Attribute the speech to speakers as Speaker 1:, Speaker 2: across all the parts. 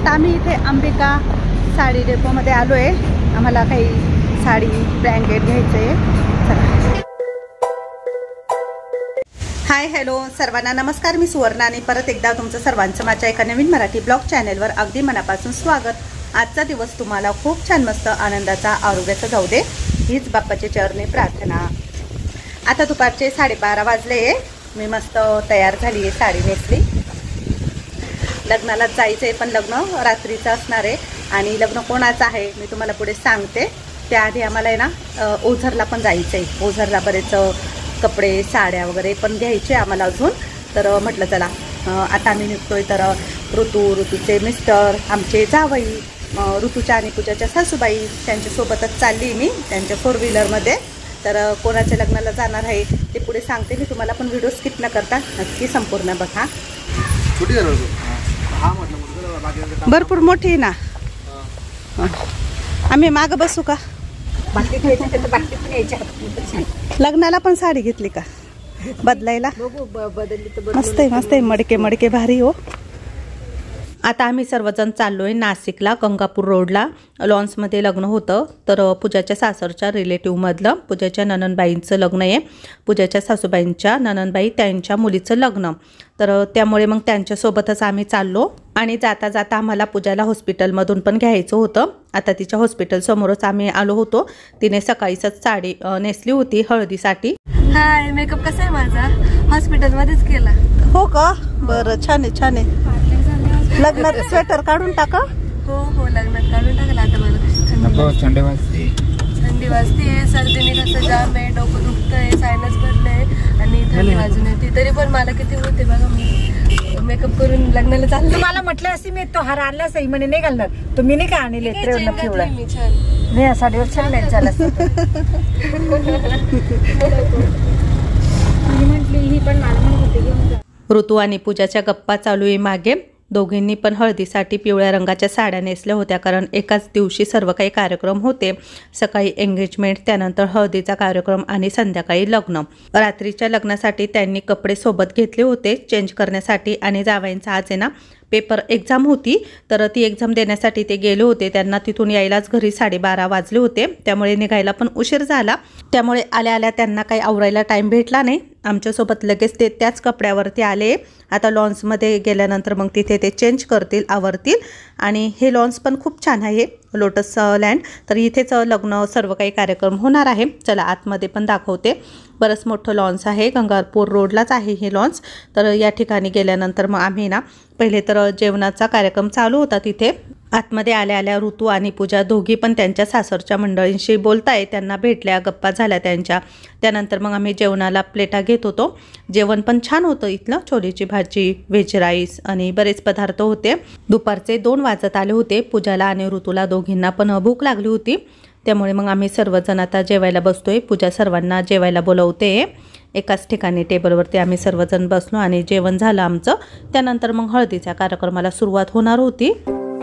Speaker 1: आम्ही इथे अंबिका साडी डेपोमध्ये आलो आहे. आम्हाला काही साडी ब्लँकेट घ्यायचं आहे. चला. हाय हॅलो सर्वांना नमस्कार. मी सुवर्णा आणि परत एकदा तुमचं सर्वांचं माझ्या एका नवीन मराठी ब्लॉग चॅनलवर अगदी मनापासून स्वागत. आजचा दिवस तुम्हाला खूप छान मस्त आनंदाचा आरोग्याचा जाऊ दे हीच बाप्पाच्या चरणी प्रार्थना. आता दुपारचे 12:30 वाजले. मी मस्त तयार झाली आहे, साडी नेसली. लग्नाला जायचं आहे, पण लग्न रात्रीचं असणार आहे. आणि लग्न कोणाचं आहे मी तुम्हाला पुढे सांगते. त्याआधी आम्हाला आहे ना ओझरला पण जायचं आहे. ओझरला बरेच कपडे साड्या वगैरे पण घ्यायचे आम्हाला अजून. तर म्हटलं चला आता आम्ही निघतोय. तर ऋतूचे मिस्टर, आमचे जावई, ऋतूच्या आणि पूजाच्या सासूबाई त्यांच्यासोबतच चालली मी त्यांच्या 4 व्हीलरमध्ये. तर कोणाच्या लग्नाला जाणार आहे ते पुढे सांगते मी तुम्हाला, पण व्हिडिओ स्किप न करता नक्की संपूर्ण बघा. भरपूर मोठी ना. आम्ही मागं बसू का? लग्नाला पण साडी घेतली का बदलायला? मस्त आहे मस्त आहे. मडके भारी हो. आता आम्ही सर्वजण चाललोय नाशिकला, गंगापूर रोडला. लॉन्समध्ये लग्न होतं. तर पूजाच्या सासरच्या रिलेटिव्हमधलं पूजाच्या ननंदबाईंचं लग्न आहे. पूजाच्या सासूबाईंच्या ननंदबाई त्यांच्या मुलीचं लग्न. तर त्यामुळे मग त्यांच्यासोबतच आम्ही चाललो. आणि जाता जाता आम्हाला पूजाला हॉस्पिटलमधून पण घ्यायचं होतं. आता तिच्या हॉस्पिटलसमोरच आम्ही आलो होतो. तिने सकाळीच साडी नेसली होती हळदीसाठी.
Speaker 2: हाय, मेकअप कसा आहे माझा? हॉस्पिटलमध्येच केला.
Speaker 1: हो का? बरं, छान आहे छान आहे. लग्नात स्वेटर काढून टाका.
Speaker 2: हो लग्नात काढून टाकला. आता मला थंडी वाजते, सर्दीने कसं जाम आहे, डोकं दुखतंय, सायनस भरलंय आणि थंडी वाजून येते. तरी पण मला किती होते बघा. मी मेकअप करून लग्नाला चालले.
Speaker 3: मला म्हटलं असे मी तो हार आणला सही म्हणे नाही घालणार. तुम्ही नाही का आणले पिवळा?
Speaker 2: मी छान
Speaker 3: नाही या साडीवर छान मॅच झाला. म्हटली ही पण मला म्हणत होती घेऊन जा.
Speaker 1: ऋतू आणि पूजाच्या गप्पा चालू आहे मागे. दोघींनी पण हळदीसाठी पिवळ्या रंगाच्या साड्या नेसल्या होत्या, कारण एकाच दिवशी सर्व काही कार्यक्रम होते. सकाळी एंगेजमेंट, त्यानंतर हळदीचा कार्यक्रम आणि संध्याकाळी लग्न. रात्रीच्या लग्नासाठी त्यांनी कपडे सोबत घेतले होते चेंज करण्यासाठी. आणि जावयांचा आज आहे ना पेपर एक्झाम होती. तर ती एक्झाम देण्यासाठी ते गेले होते. त्यांना तिथून यायलाच घरी 12:30 वाजले होते. त्यामुळे निघायला पण उशीर झाला. त्यामुळे आल्या आल्या त्यांना काही आवरायला टाईम भेटला नाही. आमच्यासोबत लगेच ते त्याच कपड्यावरती आले. आता लॉन्समध्ये गेल्यानंतर मग तिथे ते चेंज करतील, आवरतील. आणि हे लॉन्स पण खूप छान आहे, लोटस लँड. तर इथेच लग्न सर्व काही कार्यक्रम होणार आहे. चला आतमध्ये पण दाखवते. बरंच मोठं लॉन्स आहे, गंगापूर रोडलाच आहे हे लॉन्स. तर या ठिकाणी गेल्यानंतर मग आम्ही ना पहिले तर जेवणाचा कार्यक्रम चालू होता तिथे. आतमध्ये आल्या आल्या ऋतू आणि पूजा दोघी पण त्यांच्या सासरच्या मंडळींशी बोलताय. त्यांना भेटल्या, गप्पा झाल्या त्यांच्या. त्यानंतर मग आम्ही जेवणाला प्लेटा घेत होतो. जेवण पण छान होतं इथलं. छोलेची भाजी, व्हेज राईस आणि बरेच पदार्थ होते. दुपारचे 2 वाजत आले होते. पूजाला आणि ऋतूला दोघींना पण भूक लागली होती. त्यामुळे मग आम्ही सर्वजण आता जेवायला बसतोय. पूजा सर्वांना जेवायला बोलवते. एकाच ठिकाणी टेबलवरती आम्ही सर्वजण बसलो आणि जेवण झालं आमचं. त्यानंतर मग हळदीच्या कार्यक्रमाला सुरुवात होणार होती.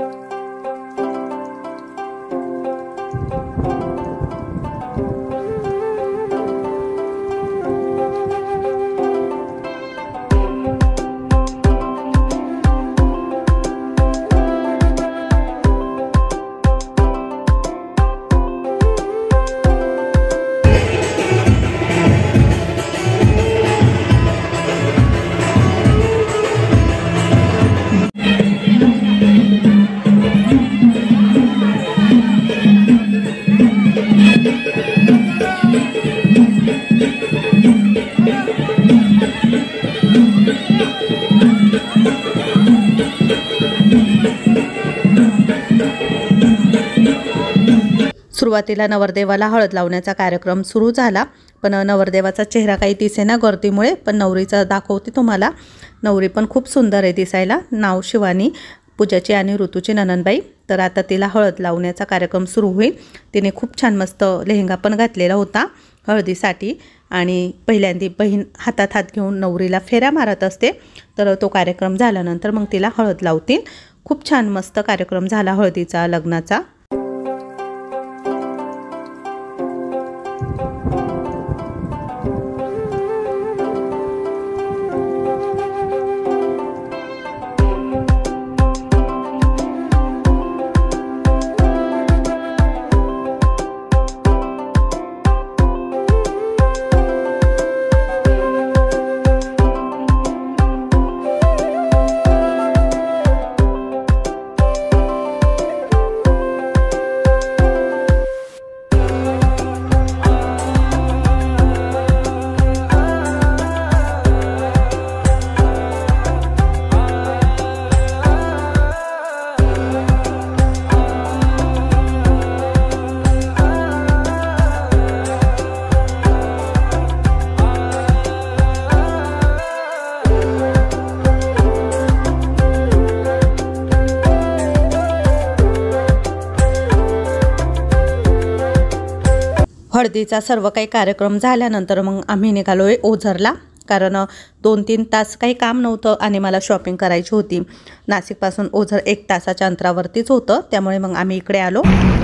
Speaker 1: सुरुवातीला नवरदेवाला हळद लावण्याचा कार्यक्रम सुरू झाला. पण नवरदेवाचा चेहरा काही दिसेना गर्दीमुळे. पण नवरीचा दाखवते तुम्हाला. नवरी पण खूप सुंदर आहे दिसायला. नाव शिवानी, पूजाची आणि ऋतूची ननंदबाई. तर आता तिला हळद लावण्याचा कार्यक्रम सुरू होईल. तिने खूप छान मस्त लेहंगा पण घातलेला होता हळदीसाठी. आणि पहिल्यांदा बहीण हातात हात घेऊन नवरीला फेऱ्या मारत असते. तर तो कार्यक्रम झाल्यानंतर मग तिला हळद लावतील. खूप छान मस्त कार्यक्रम झाला हळदीचा, लग्नाचा. हळदीचा सर्व काही कार्यक्रम झाल्यानंतर मग आम्ही निघालोय ओझरला, कारण 2-3 तास काही काम नव्हतं आणि मला शॉपिंग करायची होती. नाशिकपासून ओझर 1 तासाच्या अंतरावरतीच होतं, त्यामुळे मग आम्ही इकडे आलो.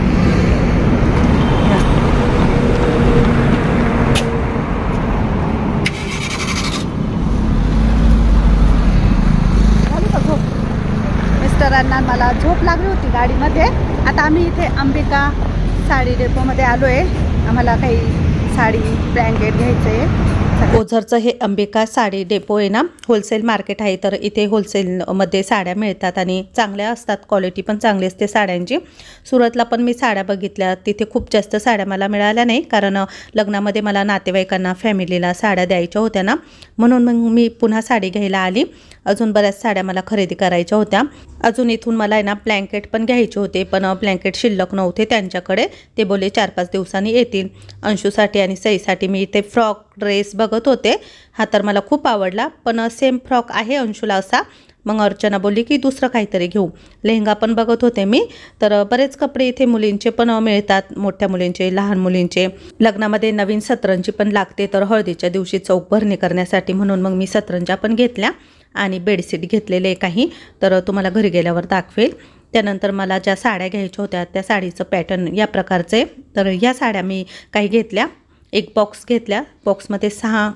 Speaker 1: मिस्टरांना मला झोप लागली होती गाडीमध्ये. आता आम्ही इथे अंबिका साडी डेपोमध्ये आलो आहे. आम्हाला काही साडी ब्लँकेट घ्यायचं आहे. ओझरचं हे अंबिका साडी डेपो आहे ना, होलसेल मार्केट आहे. तर इथे होलसेलमध्ये साड्या मिळतात आणि चांगल्या असतात, क्वालिटी पण चांगली असते साड्यांची. सुरतला पण मी साड्या बघितल्या, तिथे खूप जास्त साड्या मला मिळाल्या नाही, कारण लग्नामध्ये मला नातेवाईकांना फॅमिलीला साड्या द्यायच्या होत्या ना, म्हणून मग मी पुन्हा साडी घ्यायला आली. अजून बऱ्याच साड्या मला खरेदी करायच्या होत्या. अजून इथून मला आहे ना ब्लँकेट पण घ्यायचे होते, पण ब्लँकेट शिल्लक नव्हते त्यांच्याकडे. ते बोलले 4-5 दिवसांनी येतील. अंशूसाठी आणि सईसाठी मी इथे फ्रॉक ड्रेस बघत होते. हा तर मला खूप आवडला, पण सेम फ्रॉक आहे अंशूला असा. मग अर्चना बोलली की दुसरं काहीतरी घेऊ. लेहंगा पण बघत होते मी. तर बरेच कपडे इथे मुलींचे पण मिळतात, मोठ्या मुलींचे, लहान मुलींचे. लग्नामध्ये नवीन सतरंजी पण लागते, तर हळदीच्या दिवशी चौक भरणी करण्यासाठी, म्हणून मग मी सतरंजा पण घेतल्या आणि बेडशीट घेतलेले काही. तर तुम्हाला घरी गेल्यावर दाखवेल. त्यानंतर मला ज्या साड्या घ्यायच्या होत्या त्या साडीचं पॅटर्न या प्रकारचे. तर या साड्या मी काही घेतल्या. एक बॉक्स घेतल्या. बॉक्समध्ये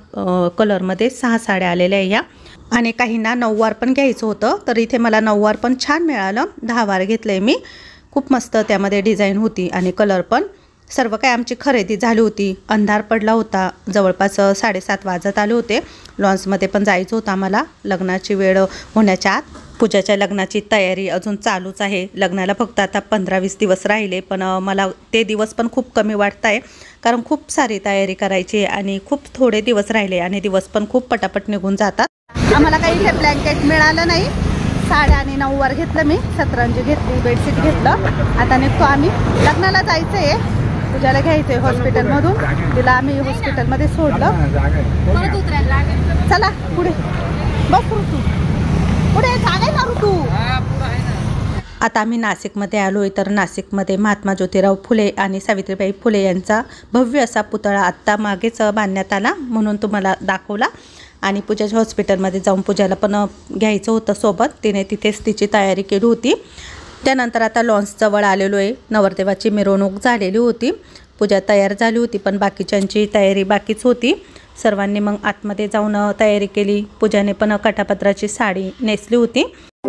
Speaker 1: 6 कलरमध्ये 6 साड्या आलेल्या ह्या. आणि काहींना नऊवार पण घ्यायचं होतं, तर इथे मला नऊवार पण छान मिळालं. 10 वार घेतले मी. खूप मस्त त्यामध्ये डिझाईन होती आणि कलर पण. सर्व काही आमची खरेदी झाली होती. अंधार पडला होता, जवळपास 7:30 वाजत आले होते. लॉन्समध्ये पण जायचं होतं आम्हाला लग्नाची वेळ होण्याच्या आत. पूजाच्या लग्नाची तयारी अजून चालूच आहे. लग्नाला फक्त आता 15-20 दिवस राहिले, पण मला ते दिवस पण खूप कमी वाटत आहे, कारण खूप सारी तयारी करायची आणि खूप थोडे दिवस राहिले आणि दिवस पण खूप पटापट निघून जातात. आम्हाला काही इथे ब्लँकेट मिळालं नाही. साड्या आणि नऊवार घेतलं मी, सतरंजी घेतली, बेडशीट घेतलं. आता निघतो आम्ही. लग्नाला जायचं आहे, पूजाला घ्यायचं आहे हॉस्पिटलमधून. तिला आम्ही हॉस्पिटलमध्ये सोडलं. चला पुढे बस ऋतू, पुढे जागा ना ऋतू. आता आम्ही नाशिकमध्ये आलो आहे. तर नाशिकमध्ये महात्मा ज्योतिराव फुले आणि सावित्रीबाई फुले यांचा भव्य असा पुतळा आत्ता मागेच बांधण्यात आला, म्हणून तुम्हाला दाखवला. आणि पूजाच्या हॉस्पिटलमध्ये जाऊन पूजाला पण घ्यायचं होतं सोबत. तिने तिथेच तिची तयारी केली होती. त्यानंतर आता लॉन्सजवळ आलेलो आहे. नवरदेवाची मिरवणूक झालेली होती. पूजा तयार झाली होती, पण बाकीच्यांची तयारी बाकीच होती. सर्वांनी मग आतमध्ये जाऊन तयारी केली. पूजाने पण काठापत्राची साडी नेसली होती.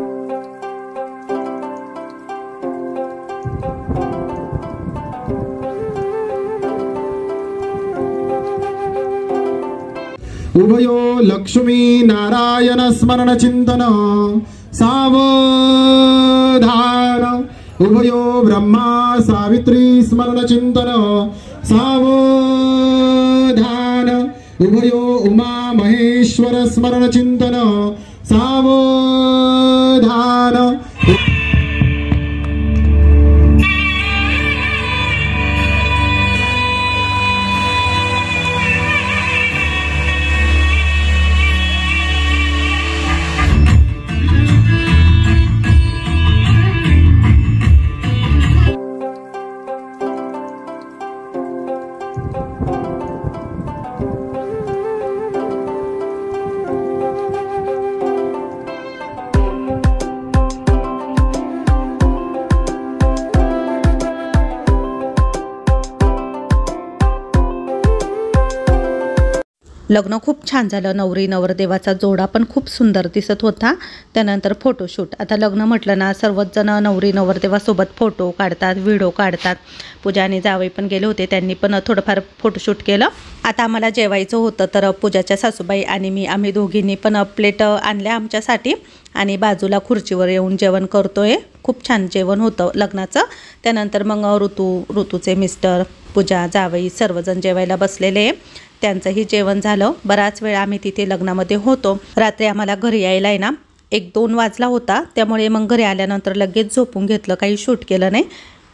Speaker 4: उभयो लक्ष्मी नारायण स्मरण चिंतन सावधान. उभयो ब्रह्मा सावित्री स्मरण चिंतन सावधान. उभयो उमा महेश्वर स्मरण चिंतन सावधान.
Speaker 1: लग्न खूप छान झालं. नवरी नवरदेवाचा जोडा पण खूप सुंदर दिसत होता. त्यानंतर फोटोशूट. आता लग्न म्हटलं ना, सर्वच जण नवरी नवरदेवासोबत फोटो काढतात, व्हिडिओ काढतात. पूजा आणि जावई पण गेले होते, त्यांनी पण थोडंफार फोटोशूट केलं. आता आम्हाला जेवायचं होतं, तर पूजाच्या सासूबाई आणि मी आम्ही दोघींनी पण प्लेट आणल्या आमच्यासाठी आणि बाजूला खुर्चीवर येऊन जेवण करतोय. खूप छान जेवण होतं लग्नाचं. त्यानंतर मग ऋतूचे मिस्टर, पूजा, जावई सर्वजण जेवायला बसलेले. त्यांचंही जेवण झालं. बराच वेळ आम्ही तिथे लग्नामध्ये होतो. रात्री आम्हाला घरी यायला आहे ना 1-2 वाजला होता. त्यामुळे मग घरी आल्यानंतर लगेच झोपून घेतलं, काही शूट केलं नाही.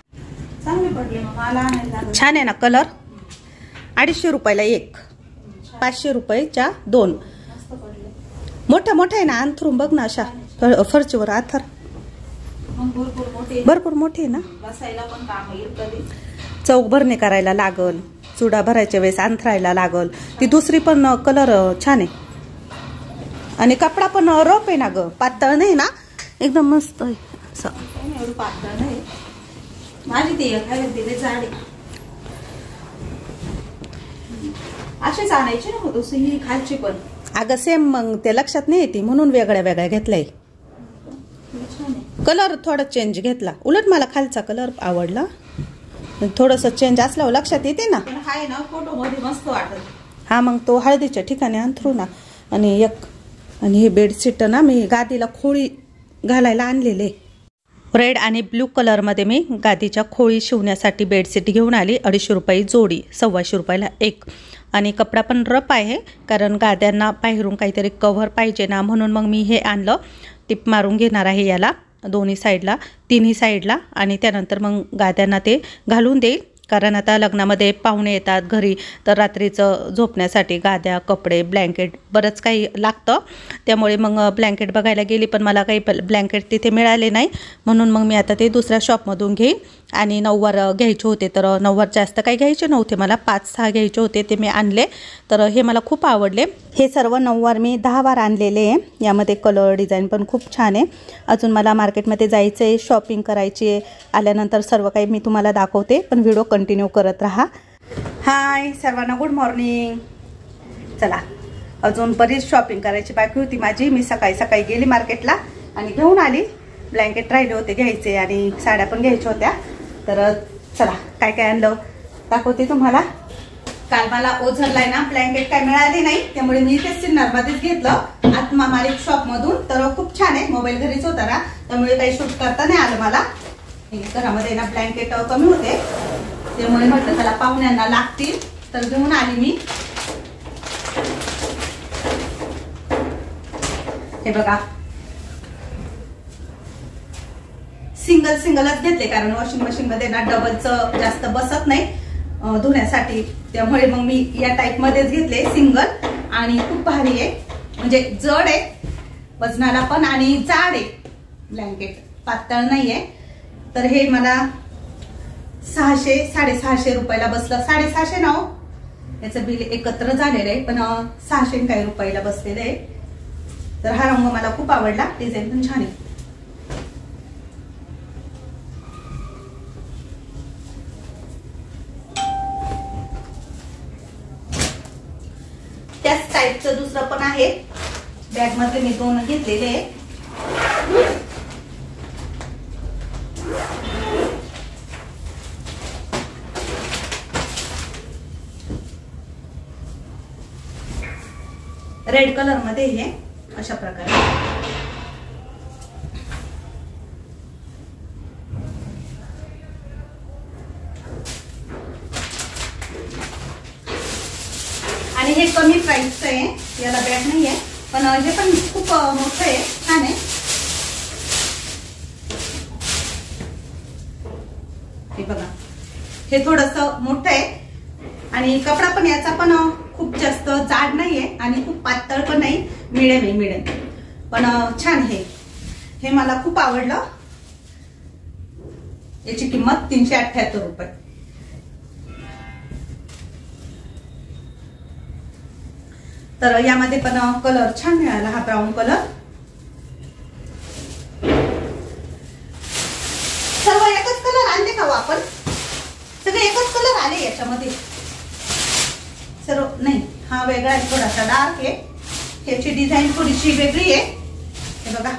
Speaker 1: छान आहे ना कलर. 250 रुपयाला 1, 500 रुपयाच्या 2. मोठ्या मोठ्या आहे ना, अंथरून बघ ना, अशा फरचीवर आथर भरपूर मोठे आहे ना. चौक भरणे करायला लागल. चुडा भरायच्या वेळेस अंथरायला लागल. ती दुसरी पण कलर छान आहे आणि कपडा पण रफ आहे ना ग, पातळ नाही ना, एकदम मस्त आहे. असं एवढं पातळ नाही माझी, ती दिले जाडे अशीच आणायची ना दुसरी ही खालची पण. अगं सेम मग ते लक्षात नाही येते म्हणून वेगळ्या वेगळ्या घेतलाय. कलर थोडा चेंज घेतला, उलट मला खालचा कलर आवडला. थोडस चेंज असल्यावर लक्षात येते ना. हाय ना फोटो मध्ये मस्त वाटत. हा मग तो हळदीच्या ठिकाणी अंथरू ना. आणि हे बेडशीट ना मी गादीला खोळी घालायला आणलेले. रेड आणि ब्लू कलरमध्ये मी गादीच्या खोळी शिवण्यासाठी बेडशीट घेऊन आली. 250 रुपये जोडी, 125 रुपयाला एक. आणि कपडा पण रफ आहे कारण गाद्यांना बाहेरून काहीतरी कव्हर पाहिजे ना, म्हणून मग मी हे आणलं. टिप मारून घेणार आहे याला दोन्ही साईडला, तिन्ही साईडला. आणि त्यानंतर मग गाद्यांना ते घालून देईल. कारण आता लग्नामध्ये पाहुणे येतात घरी, तर रात्रीचं झोपण्यासाठी गाद्या, कपडे, ब्लँकेट बरंच काही लागतं. त्यामुळे मग ब्लँकेट बघायला गेली पण मला काही ब्लँकेट तिथे मिळाले नाही, म्हणून मग मी आता ते दुसऱ्या शॉपमधून घेईन. आणि नऊवार घ्यायचे होते, तर नऊवार जास्त काही घ्यायचे नव्हते मला, 5-6 घ्यायचे होते, ते मी आणले. तर हे मला खूप आवडले. हे सर्व नऊवार मी 10 वार आणलेले आहे. यामध्ये कलर डिझाईन पण खूप छान आहे. अजून मला मार्केटमध्ये जायचं आहे, शॉपिंग करायची आहे. आल्यानंतर सर्व काही मी तुम्हाला दाखवते, पण व्हिडिओ कंटिन्यू करत राहा. हाय सर्वांना, गुड मॉर्निंग. चला, अजून बरीच शॉपिंग करायची बाकी होती माझी. मी सकाळी गेली मार्केटला आणि घेऊन आली. ब्लँकेट राहिले होते घ्यायचे आणि साड्या पण घ्यायच्या होत्या. तर चला काय काय आणलं दाखवते तुम्हाला. काल मला ओझरलाय ना ब्लँकेट काय मिळाले नाही, त्यामुळे मी इथे सिन्नरमध्येच घेतलं आत्मा मालिक शॉपमधून. तर खूप छान आहे, मोबाईल घरीच होता ना, त्यामुळे काही शूट करता नाही आलं मला. घरामध्ये ना ब्लँकेट कमी होते, त्यामुळे म्हटलं चला पाहुण्यांना लागतील तर घेऊन आली मी. हे बघा, सिंगलच घेतले कारण वॉशिंग मशीन मध्ये ना डबलचं जास्त बसत नाही धुण्यासाठी, त्यामुळे मग मी या टाईप मध्येच घेतले सिंगल. आणि खूप भारी आहे, म्हणजे जड आहे वजनाला पण आणि जाड आहे ब्लँकेट, पातळ नाहीये. तर हे मला 600-650 रुपयाला बसलं. 650 ना, याचं बिल एकत्र झालेलं आहे, पण 600 काही रुपयाला बसलेलं आहे. तर हा रंग मला खूप आवडला, डिझाईन पण छान आहे. त्याच टाईपचं दुसरं पण आहे. बॅग मध्ये मी 2 घेतलेले आहे. रेड कलर मध्ये हे अशा प्रकारे. आणि हे कमी प्राइसचं आहे, याला बॅग नाही आहे, पण हे पण खूप मोठं आहे, छान आहे. हे बघा, हे थोडस मोठं आहे आणि कपडा पण याचा पण खूप जास्त जाड नाहीये आणि खूप पातळ पण नाही, मिडियम आहे, मिडियम. पण छान हे मला खूप आवडलं. याची किंमत 378 रुपये. तर यामध्ये पण कलर छान मिळाला, हा ब्राऊन कलर. सर्व एकच कलर आणले का आपण? सगळे एकच कलर आले याच्यामध्ये सर्व. नाही, हा वेगळा आहे, थोडासा डार्क आहे. ह्याची डिझाईन थोडीशी वेगळी आहे. हे बघा,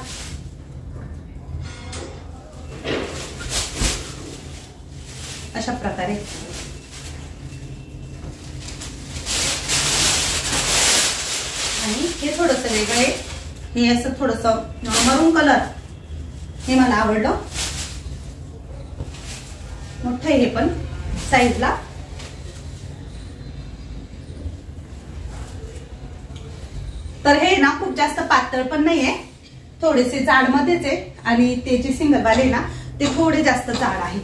Speaker 1: अशा प्रकारे. आणि हे थोडस वेगळं आहे, हे असं थोडस मरून कलर, हे मला आवडलं. मोठं आहे हे पण साईजला. तर हे ना खूप जास्त पातळ पण नाहीये, थोडेसे जाड मध्येच आहे. आणि ते जे सिंगल वाले ना ते थोडे जास्त जाड आहे.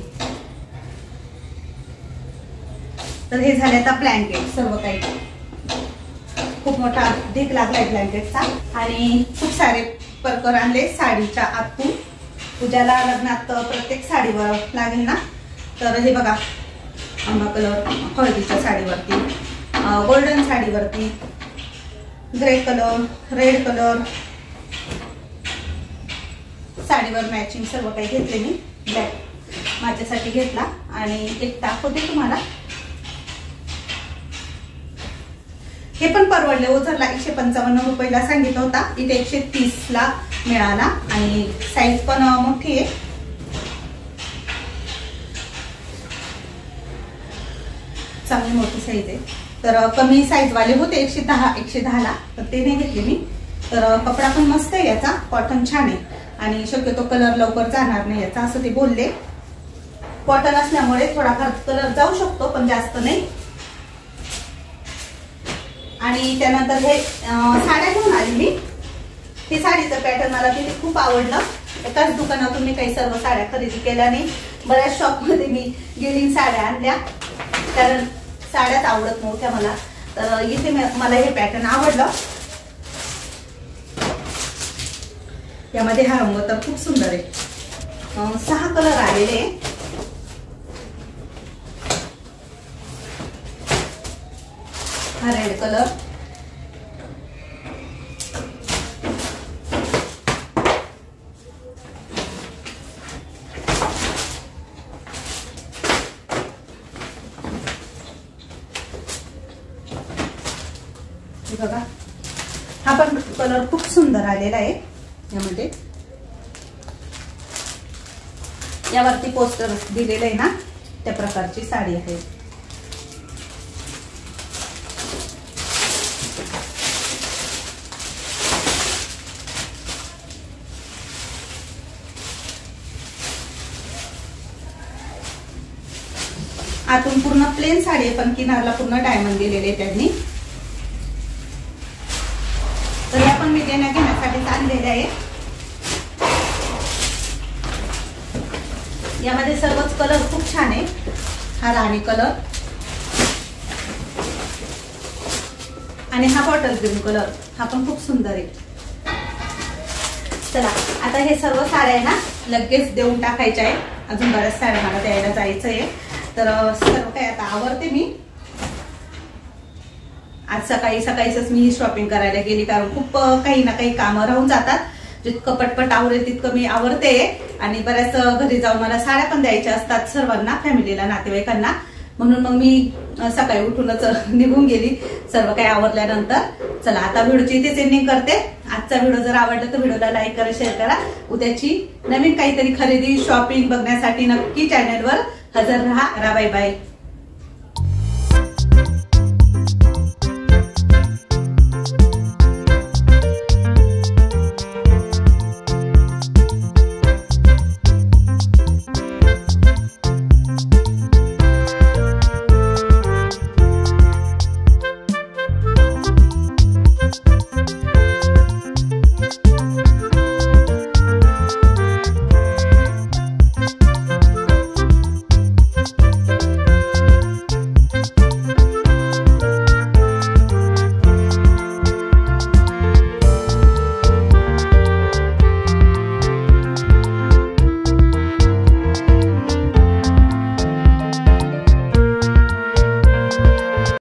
Speaker 1: तर हे झाले आता ब्लँकेट. सर्व काही खूप मोठा ढीग लागलाय ब्लँकेटचा. आणि खूप सारे परकर आणले साडीच्या आतून. पूजाला लग्नात प्रत्येक साडीवर लागेल ना. तर हे बघा, आंबा कलर हळदीच्या साडीवरती, गोल्डन साडीवरती, ग्रे कलर, रेड कलर, साडीवर मॅचिंग सर्व काही घेतले मी. ब्लॅक माझ्यासाठी घेतला आणि एक दाखवते तुम्हाला. हे पण परवडले. ओझरला 155 रुपयाला सांगितलं होता, इथे 130ला मिळाला आणि साईज पण मोठी आहे. चांगली मोठी साईज आहे. तर कमी साईज वाले होते 110ला, तर ते नाही घेतले मी. तर कपडा पण मस्त आहे याचा, कॉटन छान आहे आणि शक्यतो कलर लवकर जाणार नाही याचा असं ते बोलले. कॉटन असल्यामुळे थोडाफार कलर जाऊ शकतो पण जास्त नाही. आणि त्यानंतर हे साड्या घेऊन आली मी. हे साडीचं पॅटर्न मला तिथे खूप आवडलं. एकाच दुकानातून मी काही सर्व साड्या खरेदी केल्या नाही. बऱ्याच शॉपमध्ये मी गेली साड्या आणल्या कारण साड्याच आवडत नव्हत्या मला. तर इथे मला हे पॅटर्न आवडलं. यामध्ये हा रंग तर खूप सुंदर आहे. 6 कलर आलेले. हा रेड कलर, बघा हा पण कलर खूप सुंदर आलेला आहे. यामध्ये यावरती पोस्टर दिलेलं आहे ना, त्या प्रकारची साडी आहे. आतून पूर्ण प्लेन साडी आहे पण किनारला पूर्ण डायमंड दिलेले त्यांनी. तर या पण मी देण्या घेण्यासाठी आणलेल्या आहे. यामध्ये सर्वच कलर खूप छान आहे. हा राणी कलर आणि हा बॉटल ग्रीन कलर, हा पण खूप सुंदर आहे. चला आता हे सर्व साड्या आहे ना लगेच देऊन टाकायच्या आहे. अजून बऱ्याच साड्या मला द्यायला जायचं आहे. तर सर्व काही आता आवरते मी. आज सकाळीच मी शॉपिंग करायला गेली कारण खूप काही ना काही कामं राहून जातात. जितकं पटपट आवरेल तितकं मी आवरते. आणि बऱ्याच घरी जाऊन मला साड्या पण द्यायच्या असतात सर्वांना, फॅमिलीला, नातेवाईकांना. म्हणून मग मी सकाळी उठूनच निघून गेली सर्व काही आवरल्यानंतर. चला आता व्हिडिओची इथेच एंडिंग करते. आजचा व्हिडिओ जर आवडला तर व्हिडिओला लाईक करा, शेअर करा. उद्याची नवीन काहीतरी खरेदी शॉपिंग बघण्यासाठी नक्की चॅनलवर हजर राहा. Bye bye.